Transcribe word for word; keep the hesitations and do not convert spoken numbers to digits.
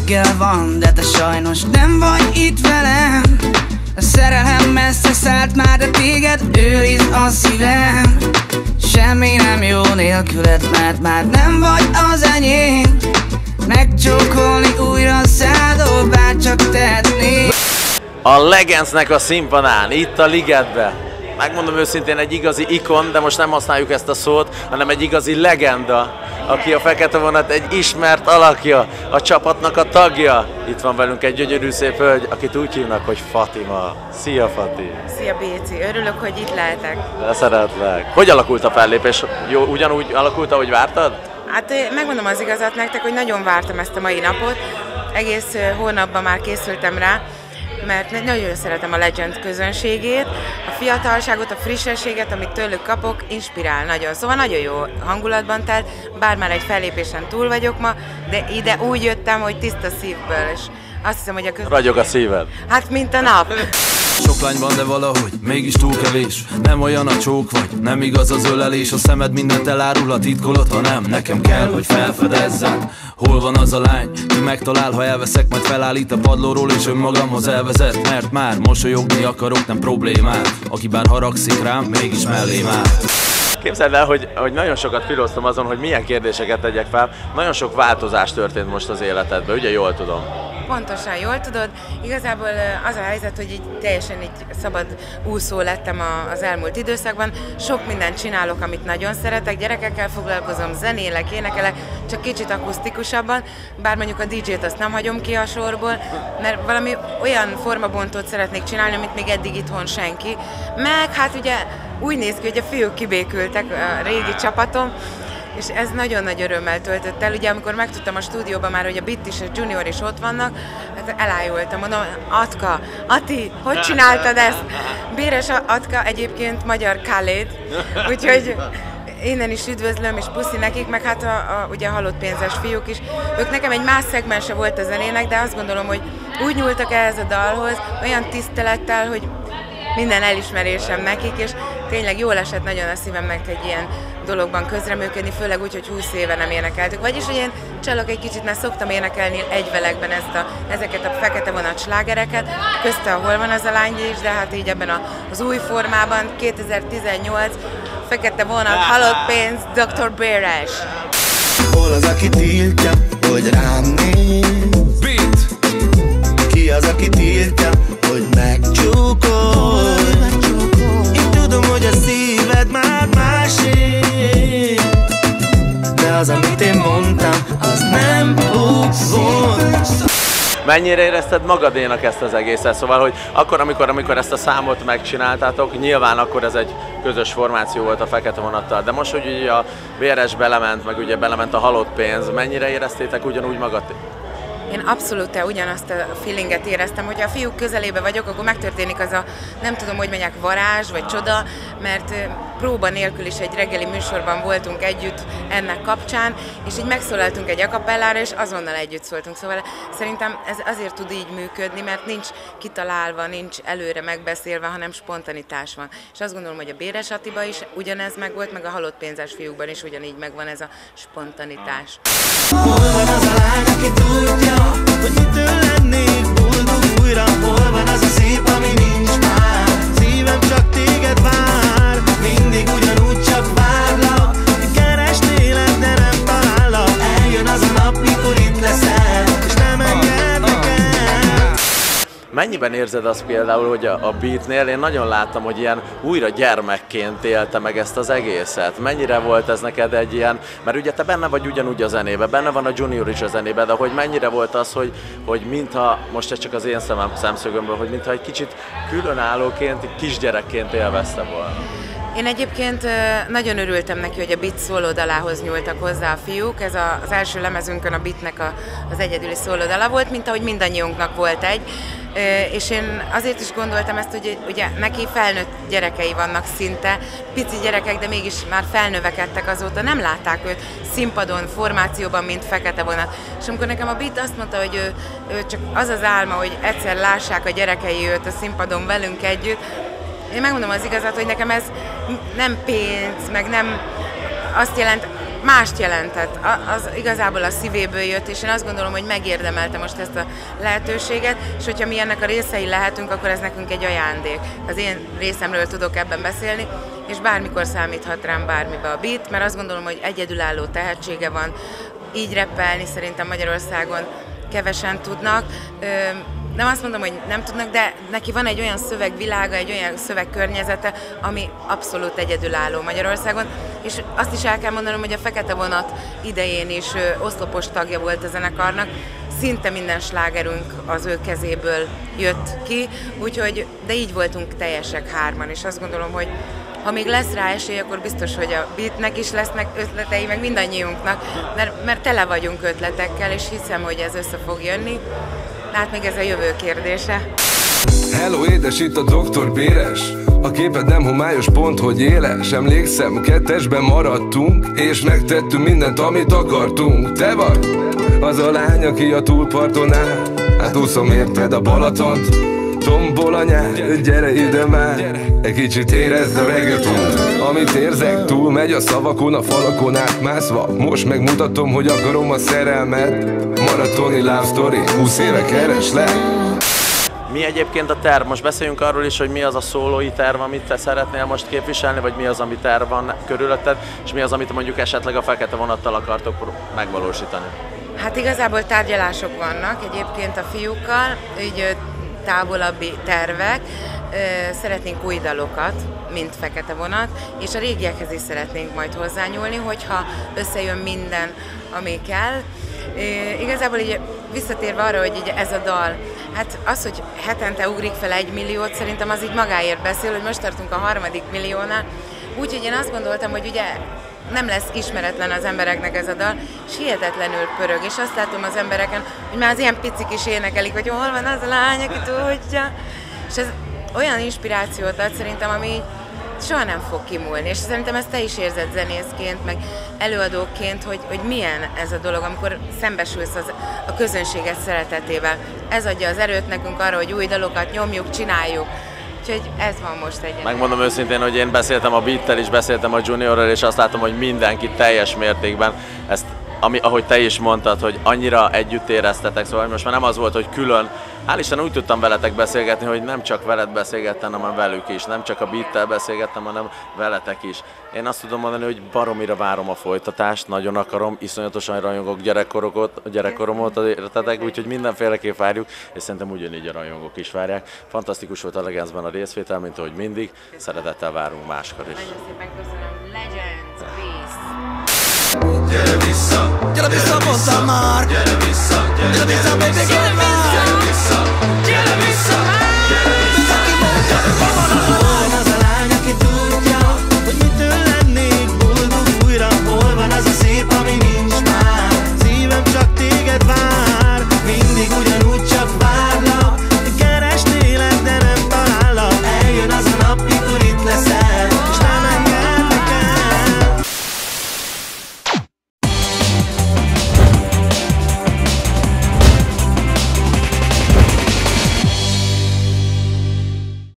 reggel van, de te sajnos nem vagy itt velem. A szerelem messze szállt már, de téged őriz a szívem. Semmi nem jó nélküled, mert már nem vagy az enyém. Megcsókolni újra szádol, bárcsak tehetnék. A Legendsnek a színpadán, itt a Ligetbe. Megmondom őszintén, egy igazi ikon, de most nem használjuk ezt a szót, hanem egy igazi legenda, aki a Fekete Vonat egy ismert alakja, a csapatnak a tagja. Itt van velünk egy gyönyörű szép hölgy, akit úgy hívnak, hogy Fatima. Szia, Fati! Szia, Béci! Örülök, hogy itt lehetek. De szeretlek. Hogy alakult a fellépés? Jó, ugyanúgy alakult, ahogy vártad? Hát megmondom az igazat nektek, hogy nagyon vártam ezt a mai napot. Egész hónapban már készültem rá, mert nagyon szeretem a Legend közönségét, a fiatalságot, a frissességet, amit tőlük kapok, inspirál nagyon. Szóval nagyon jó hangulatban telt, bár már egy fellépésen túl vagyok ma, de ide úgy jöttem, hogy tiszta szívből, és azt hiszem, hogy a közönség... Ragyog a szíved. Hát, mint a nap. Sok lány van, de valahogy mégis túl kevés. Nem olyan a csók vagy, nem igaz az ölelés. A szemed mindent elárul, a titkolod, ha nem. Nekem kell, hogy felfedezzem, hol van az a lány, ki megtalál, ha elveszek, majd felállít a padlóról és önmagamhoz elvezet. Mert már mosolyogni akarok, nem problémát. Aki bár haragszik rám, mégis mellém áll. Képzeld el, hogy, hogy nagyon sokat filoztam azon, hogy milyen kérdéseket tegyek fel. Nagyon sok változás történt most az életedben, ugye jól tudom? Pontosan jól tudod. Igazából az a helyzet, hogy így teljesen így szabad úszó lettem az elmúlt időszakban. Sok mindent csinálok, amit nagyon szeretek. Gyerekekkel foglalkozom, zenélek, énekelek, csak kicsit akusztikusabban. Bár mondjuk a dé dzsét azt nem hagyom ki a sorból, mert valami olyan formabontót szeretnék csinálni, amit még eddig itthon senki. Meg hát ugye úgy néz ki, hogy a fiúk kibékültek, a régi csapatom, és ez nagyon nagy örömmel töltött el. Ugye amikor megtudtam a stúdióban már, hogy a Bit is, a Junior is ott vannak, hát elájultam, mondom, Atka, Ati, hogy csináltad ezt? Béres Atka egyébként magyar Khaled, úgyhogy innen is üdvözlöm, és puszi nekik, meg hát a, a ugye halott pénzes fiúk is. Ők nekem egy más szegmense volt a zenének, de azt gondolom, hogy úgy nyúltak ehhez a dalhoz, olyan tisztelettel, hogy minden elismerésem nekik, és tényleg jól esett nagyon a szívemnek egy ilyen dologban közreműködni, főleg úgy, hogy húsz éve nem énekeltük. Vagyis, hogy én csalok egy kicsit, mert szoktam énekelni egyvelekben ezt a, ezeket a Fekete Vonat slágereket, közte a Hol van az a lány is, de hát így ebben a, az új formában, kétezer-tizennyolc, Fekete Vonat, halott pénz, doktor Béres. Hol az, aki tiltja, hogy rám néz? Beat! Ki az, aki tiltja, hogy megcsókolj? Én tudom, hogy a szíved már másé, de az, amit én mondtam, az nem volt. Mennyire érezted magadénak ezt az egészet? Szóval, hogy akkor, amikor, amikor ezt a számot megcsináltátok, nyilván akkor ez egy közös formáció volt a Fekete Vonattal, de most, hogy ugye a bé er es belement, meg ugye belement a halott pénz, mennyire éreztétek ugyanúgy magad? Én abszolút ugyanazt a feelinget éreztem, hogy a fiúk közelébe vagyok, akkor megtörténik az a, nem tudom, hogy mondják, varázs vagy csoda, mert próba nélkül is egy reggeli műsorban voltunk együtt ennek kapcsán, és így megszólaltunk egy akapellára, és azonnal együtt szóltunk. Szóval szerintem ez azért tud így működni, mert nincs kitalálva, nincs előre megbeszélve, hanem spontanitás van. És azt gondolom, hogy a Béres Attiba is ugyanez megvolt, meg a halott pénzes fiúkban is ugyanígy megvan ez a spontanitás. Hol van az a lány, aki tudja, hogy mitől lennék boldog újra? Hol van az a szép, ami nincs már? Szívem csak téged vár, mindig ugyanúgy csak várlak. Keresnélek, de nem talállak. Eljön az a nap, mikor itt leszel, és nem engedlek el. Mennyiben érzed azt például, hogy a, a Beatnél én nagyon láttam, hogy ilyen újra gyermekként élte meg ezt az egészet. Mennyire volt ez neked egy ilyen, mert ugye te benne vagy ugyanúgy a zenébe, benne van a Junior is a zenébe, de hogy mennyire volt az, hogy, hogy mintha, most ez csak az én szemem, szemszögömből, hogy mintha egy kicsit különállóként, kisgyerekként élvezte volna. Én egyébként nagyon örültem neki, hogy a Bit szólódalához nyúltak hozzá a fiúk. Ez az első lemezünkön a Bitnek a, az egyedüli szólódala volt, mint ahogy mindannyiunknak volt egy. És én azért is gondoltam ezt, hogy ugye neki felnőtt gyerekei vannak szinte, pici gyerekek, de mégis már felnövekedtek azóta, nem látták őt színpadon, formációban, mint Fekete Vonat. És amikor nekem a Bit azt mondta, hogy ő, ő csak az az álma, hogy egyszer lássák a gyerekei őt a színpadon velünk együtt, én megmondom az igazat, hogy nekem ez nem pénz, meg nem azt jelent, mást jelentett, az igazából a szívéből jött, és én azt gondolom, hogy megérdemelte most ezt a lehetőséget, és hogyha mi ennek a részei lehetünk, akkor ez nekünk egy ajándék. Az én részemről tudok ebben beszélni, és bármikor számíthat rám bármibe a Beat, mert azt gondolom, hogy egyedülálló tehetsége van, így rappelni szerintem Magyarországon kevesen tudnak. Nem azt mondom, hogy nem tudnak, de neki van egy olyan szövegvilága, egy olyan szövegkörnyezete, ami abszolút egyedülálló Magyarországon, és azt is el kell mondanom, hogy a Fekete Vonat idején is oszlopos tagja volt a zenekarnak, szinte minden slágerünk az ő kezéből jött ki, úgyhogy, de így voltunk teljesek hárman, és azt gondolom, hogy ha még lesz rá esély, akkor biztos, hogy a Beatnek is lesznek ötletei, meg mindannyiunknak, mert, mert tele vagyunk ötletekkel, és hiszem, hogy ez össze fog jönni. Hát még ez a jövő kérdése. Hello édes, itt a doktor Béres. A képed nem homályos, pont hogy éles. Emlékszem, kettesben maradtunk, és megtettünk mindent, amit akartunk. Te vagy az a lány, aki a túlparton áll. Hát úszom érted a Balatont, tombol a nyár, gyere ide már. Egy kicsit érezd a reggaetont. Amit érzek, túl megy a szavakon, a falakon átmászva. Most megmutatom, hogy akarom a szerelmet. Maratoni love story, húsz éve kereslek. Mi egyébként a terv? Most beszéljünk arról is, hogy mi az a szólói terv, amit te szeretnél most képviselni, vagy mi az, ami terv van körülötted, és mi az, amit mondjuk esetleg a Fekete Vonattal akartok megvalósítani? Hát igazából tárgyalások vannak egyébként a fiúkkal, így távolabbi tervek. Szeretnénk új dalokat, mint Fekete Vonat, és a régiekhez is szeretnénk majd hozzányúlni, hogyha összejön minden, ami kell. É, igazából így visszatérve arra, hogy így ez a dal, hát az, hogy hetente ugrik fel egy milliót, szerintem az így magáért beszél, hogy most tartunk a harmadik milliónál, úgyhogy én azt gondoltam, hogy ugye nem lesz ismeretlen az embereknek ez a dal, és hihetetlenül pörög, és azt látom az embereken, hogy már az ilyen picik is énekelik, hogy hol van az a lány, aki tudja, és ez olyan inspirációt ad szerintem, ami soha nem fog kimúlni, és szerintem ezt te is érzed zenészként, meg előadóként, hogy, hogy milyen ez a dolog, amikor szembesülsz az, a közönséget szeretetével. Ez adja az erőt nekünk arra, hogy új dalokat nyomjuk, csináljuk. Úgyhogy ez van most egy. Megmondom őszintén, hogy én beszéltem a Beattel is, beszéltem a Juniorral, és azt látom, hogy mindenki teljes mértékben ezt, ami, ahogy te is mondtad, hogy annyira együtt éreztetek, szóval most már nem az volt, hogy külön. Hál' Isten úgy tudtam veletek beszélgetni, hogy nem csak veled beszélgettem, hanem velük is. Nem csak a Beattel beszélgettem, hanem veletek is. Én azt tudom mondani, hogy baromira várom a folytatást, nagyon akarom, iszonyatosan rajongok gyerekkoromot értetek, úgyhogy mindenféleképp várjuk, és szerintem ugyanígy a rajongók is várják. Fantasztikus volt a Legendsben a részvétel, mint ahogy mindig. Szeretettel várunk máskor is. Nagyon szépen köszönöm. Legends, peace! Gyere vissza, gyere vissza hozzám már, gyere vissza, gyere vissza, baby, gyere már.